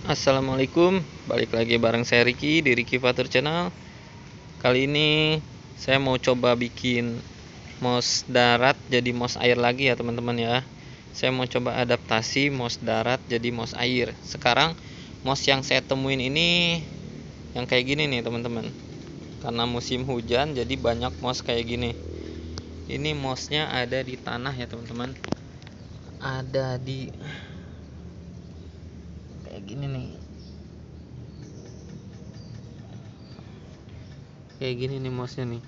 Assalamualaikum, balik lagi bareng saya Ricky di Ricky Fatur Channel. Kali ini saya mau coba bikin mouse darat jadi mouse air lagi ya teman-teman ya. Saya mau coba adaptasi mouse darat jadi mouse air. Sekarang mouse yang saya temuin ini yang kayak gini nih teman-teman. Karena musim hujan jadi banyak mouse kayak gini. Ini mouse-nya ada di tanah ya teman-teman. Ada di kayak gini nih. Kayak gini nih mouse-nya nih.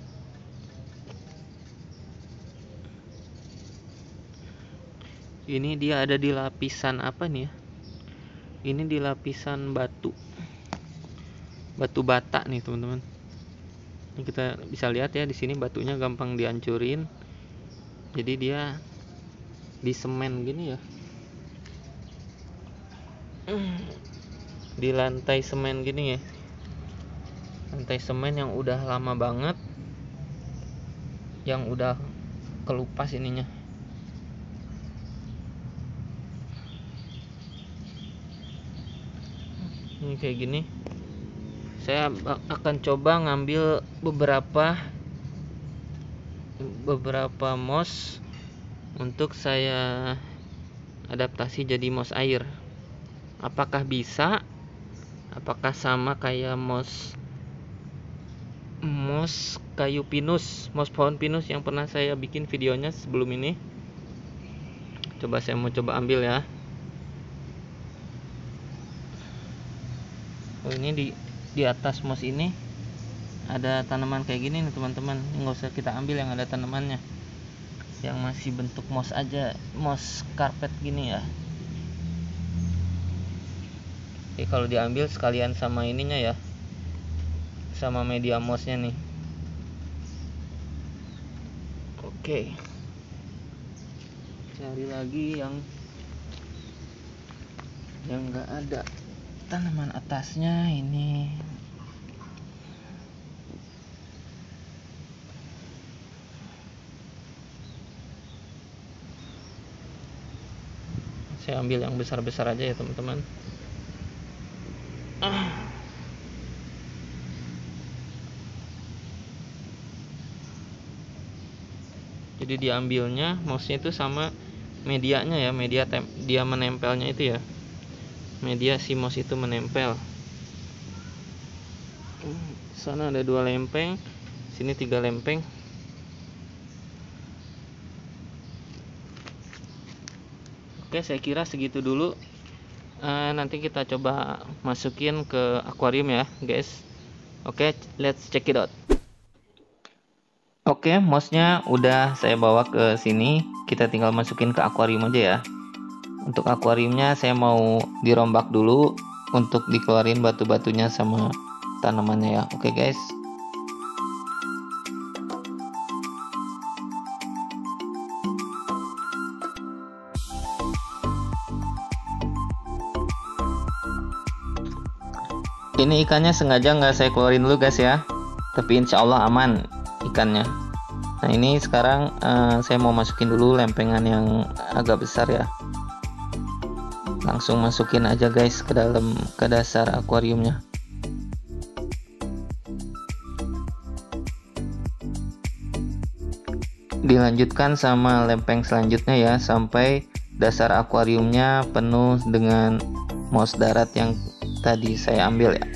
Ini dia ada di lapisan apa nih ya? Ini di lapisan batu bata nih teman-teman. Ini kita bisa lihat ya, di sini batunya gampang dihancurin. Jadi dia di semen gini ya. Di lantai semen gini ya. Lantai semen yang udah lama banget, yang udah kelupas ininya. Ini kayak gini. Saya akan coba ngambil beberapa mouse untuk saya adaptasi jadi mouse air. Apakah bisa? Apakah sama kayak mouse kayu pinus, mouse pohon pinus yang pernah saya bikin videonya sebelum ini? Saya mau coba ambil ya. Oh, ini di atas mouse ini ada tanaman kayak gini nih teman-teman. Nggak usah kita ambil yang ada tanamannya, yang masih bentuk mouse aja, mouse karpet gini ya. Oke, kalau diambil sekalian sama ininya ya, sama media mouse-nya nih. Oke, cari lagi yang nggak ada tanaman atasnya. Ini saya ambil yang besar-besar aja ya teman-teman. Jadi diambilnya mouse-nya itu sama medianya ya, dia menempelnya itu ya, media si mouse itu menempel. Sana ada 2 lempeng, sini 3 lempeng. Oke, saya kira segitu dulu. Nanti kita coba masukin ke akuarium ya guys. Oke, let's check it out. Oke, mouse-nya udah saya bawa ke sini. Kita tinggal masukin ke akuarium aja ya. Untuk akuariumnya saya mau dirombak dulu untuk dikeluarin batu-batunya sama tanamannya ya. Oke guys. Ini ikannya sengaja nggak saya keluarin dulu guys ya. Tapi insya Allah aman ikannya. Nah ini sekarang saya mau masukin dulu lempengan yang agak besar ya. Langsung masukin aja guys ke dasar akuariumnya. Dilanjutkan sama lempeng selanjutnya ya, sampai dasar akuariumnya penuh dengan mouse darat yang tadi saya ambil ya.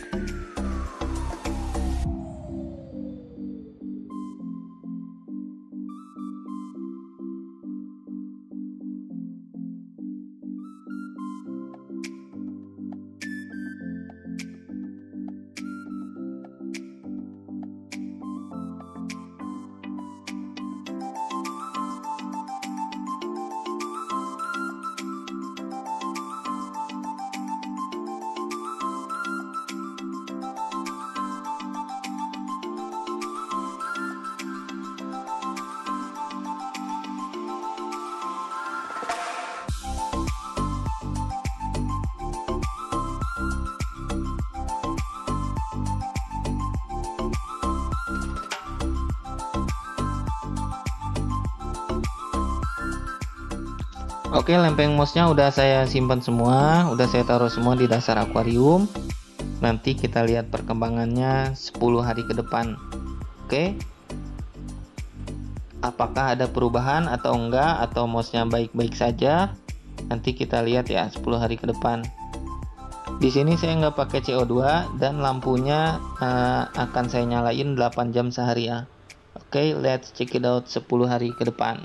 Oke, lempeng mouse-nya udah saya simpan semua, udah saya taruh semua di dasar akuarium. Nanti kita lihat perkembangannya 10 hari ke depan. Oke. Apakah ada perubahan atau enggak, atau mouse-nya baik-baik saja? Nanti kita lihat ya 10 hari ke depan. Di sini saya nggak pakai CO2 dan lampunya akan saya nyalain 8 jam sehari ya. Oke, let's check it out 10 hari ke depan.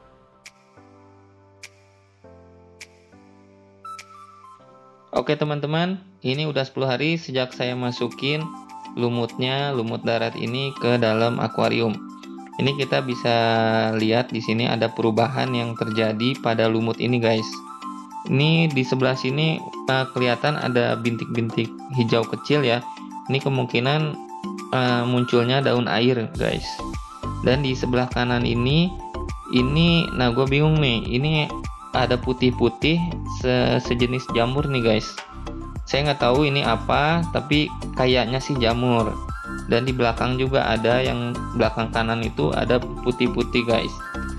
Oke teman-teman, ini udah 10 hari sejak saya masukin lumut darat ini ke dalam akuarium. Ini kita bisa lihat di sini ada perubahan yang terjadi pada lumut ini guys. Ini di sebelah sini kelihatan ada bintik-bintik hijau kecil ya. Ini kemungkinan munculnya daun air guys. Dan di sebelah kanan ini nah gue bingung nih, ini ada putih-putih sejenis jamur nih guys. Saya nggak tahu ini apa, tapi kayaknya sih jamur. Dan di belakang juga ada, yang belakang kanan itu ada putih-putih guys.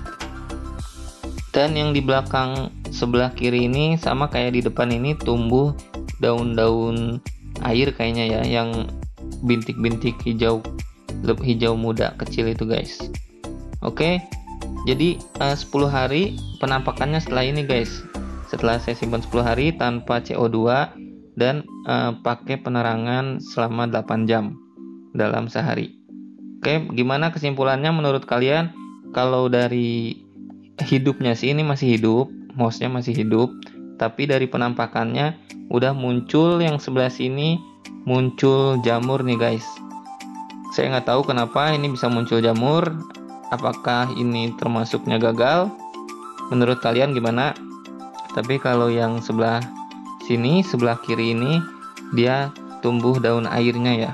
Dan yang di belakang sebelah kiri ini sama kayak di depan ini, tumbuh daun-daun air kayaknya ya, yang bintik-bintik hijau muda kecil itu guys. Oke, jadi 10 hari penampakannya setelah ini guys. Setelah saya simpan 10 hari tanpa CO2 dan pakai penerangan selama 8 jam dalam sehari. Oke, gimana kesimpulannya menurut kalian? Kalau dari hidupnya sih ini masih hidup, mouse-nya masih hidup, tapi dari penampakannya udah muncul yang sebelah sini, muncul jamur nih guys. Saya nggak tahu kenapa ini bisa muncul jamur. Apakah ini termasuknya gagal? Menurut kalian gimana? Tapi kalau yang sebelah sini, sebelah kiri ini, dia tumbuh daun airnya ya.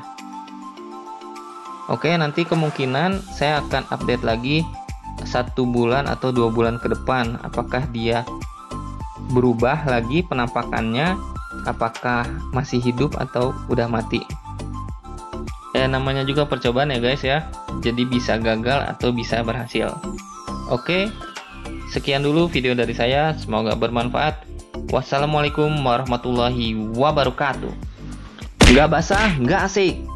Oke, nanti kemungkinan saya akan update lagi 1 bulan atau 2 bulan ke depan. Apakah dia berubah lagi penampakannya? Apakah masih hidup atau udah mati? Ya namanya juga percobaan ya guys ya. Jadi bisa gagal atau bisa berhasil. Oke, sekian dulu video dari saya. Semoga bermanfaat. Wassalamualaikum warahmatullahi wabarakatuh. Nggak basah, nggak asik.